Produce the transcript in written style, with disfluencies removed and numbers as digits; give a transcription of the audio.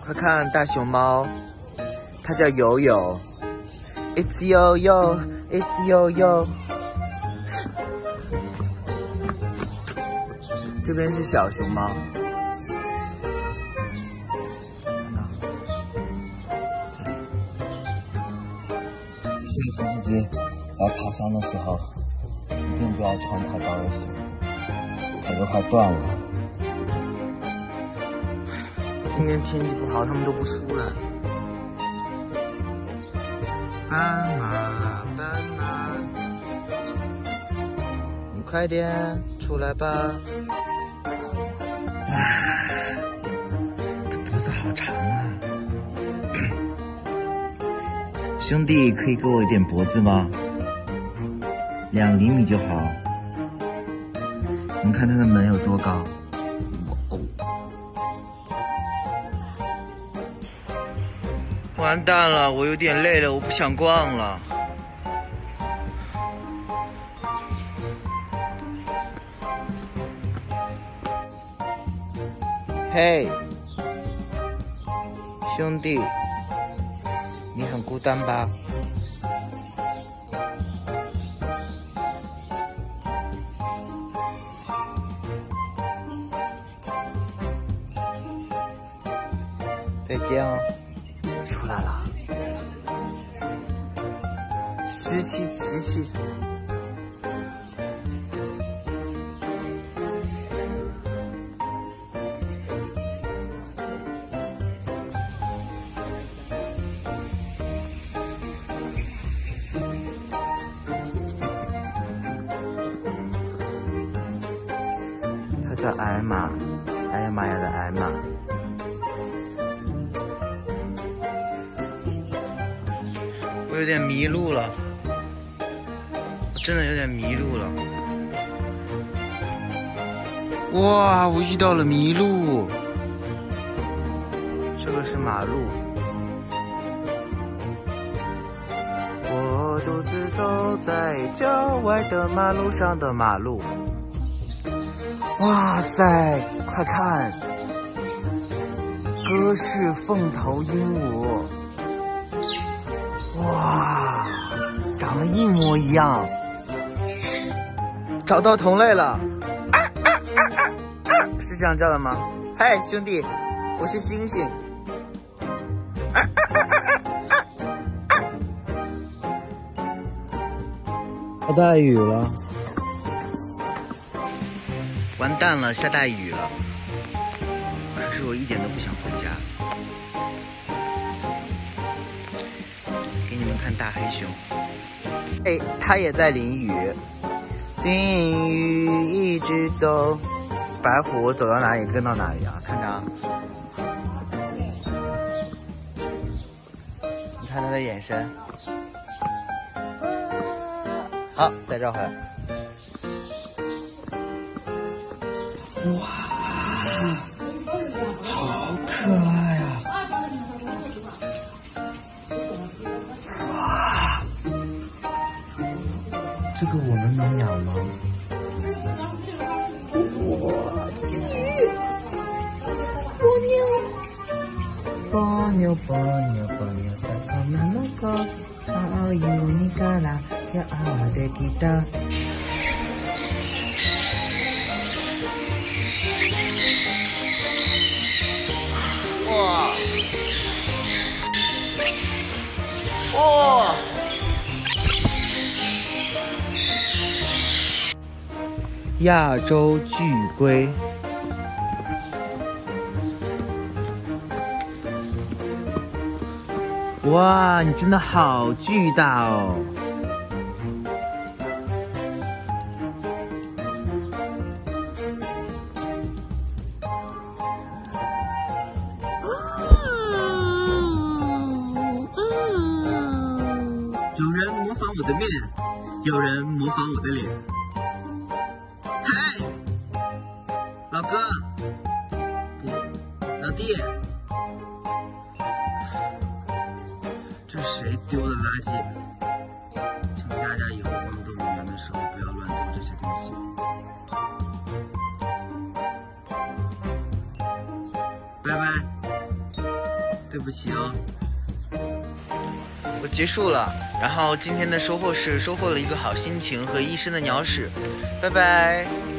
快看大熊猫，它叫友友。It's Yo-Yo, It's Yo-Yo。这边是小熊猫，看到？这里。下次自己来爬山的时候，一定不要穿太高的鞋子，腿都快断了。今天天气不好，他们都不出来。斑马，斑马，你快点出来吧！它脖子好长啊！兄弟，可以给我一点脖子吗？2厘米就好。你们看它的门有多高？完蛋了，我有点累了，我不想逛了。嘿，兄弟，你很孤单吧？再见哦。出来了，拾起拾起。它叫艾玛，哎呀妈呀的艾玛。我有点迷路了，我真的有点迷路了。哇，我遇到了麋鹿，这个是马路。我独自走在郊外的马路上的马路。哇塞，快看，鸽式凤头鹦鹉。哇，长得一模一样，找到同类了！是这样叫的吗？嘿，兄弟，我是猩猩。下大雨了，完蛋了，下大雨了。可是我一点都不想回家。给你们看大黑熊，哎，它也在淋雨，淋雨一直走。白虎，我走到哪里跟到哪里啊？看着啊，你看它的眼神。好，再绕回来。哇，好可爱啊！哇，这个我们能养吗？哇，鸡，波妞，波妞，波妞，魚の子、青い海からやってきた。哇！哇！亚洲巨龟，哇，你真的好巨大哦！有人模仿我的面，有人模仿我的脸。嗨，老哥，不，老弟，这是谁丢的垃圾？请大家以后逛动物园的时候不要乱丢这些东西。拜拜。 对不起哦。我结束了，然后今天的收获是收获了一个好心情和一身的鸟屎，拜拜。